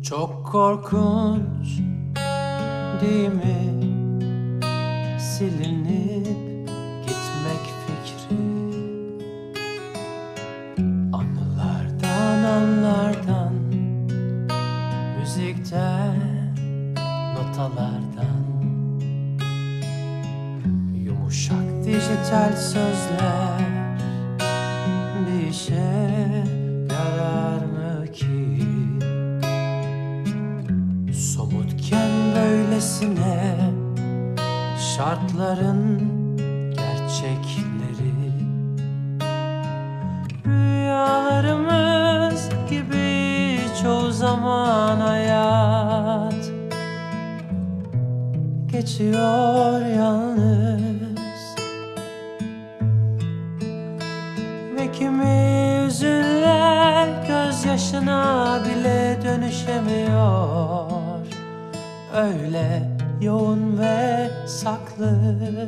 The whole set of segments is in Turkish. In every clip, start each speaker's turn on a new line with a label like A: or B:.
A: Çok korkunç değil mi? Silinip gitmek fikri. Anılardan, müzikten, notalardan. Yumuşak dijital sözler bir işe yarar mı ki? Somutken böylesine şartların gerçekleri. Rüyalarımız gibi çoğu zaman hayat geçiyor yalnız. Ve kimi hüzünler gözyaşına bile dönüşemiyor. Öyle yoğun ve saklı.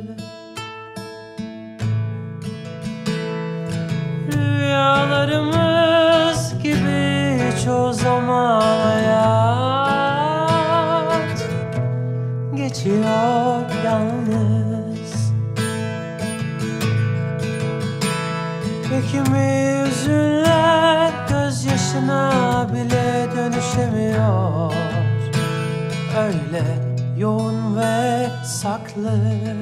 A: Rüyalarımız gibi çoğu zaman hayat geçiyor yalnız. Ve kimi hüzünler gözyaşına bile dönüşemiyor. Öyle yoğun ve saklı.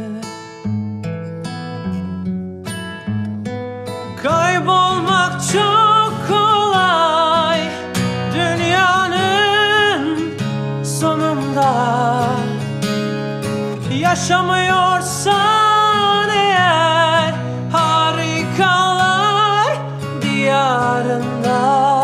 A: Kaybolmak çok kolay dünyanın sonunda. Yaşamıyorsan eğer harikalar diyarında.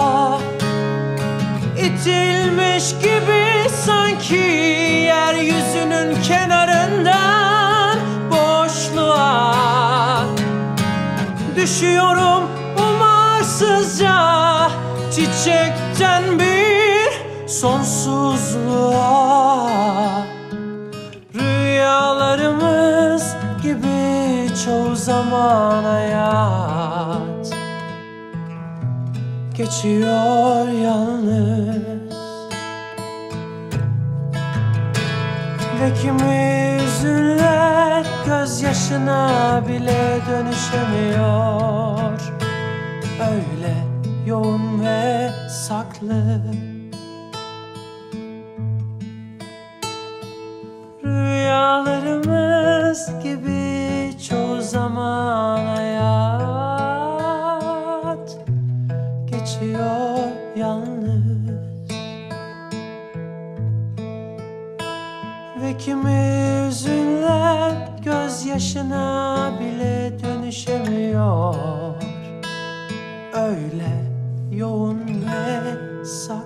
A: İtilmiş gibi sanki yeryüzünün kenarından boşluğa düşüyorum umarsızca, çiçekten bir sonsuzluğa. Rüyalarımız gibi çoğu zaman hayat geçiyor yalnız. Ve kimi hüzünler gözyaşına bile dönüşemiyor. Öyle yoğun ve saklı. Rüyalarımız gibi çoğu zaman hayat geçiyor yalnız. Ve kimi hüzünler gözyaşına bile dönüşemiyor. Öyle yoğun ve saklı.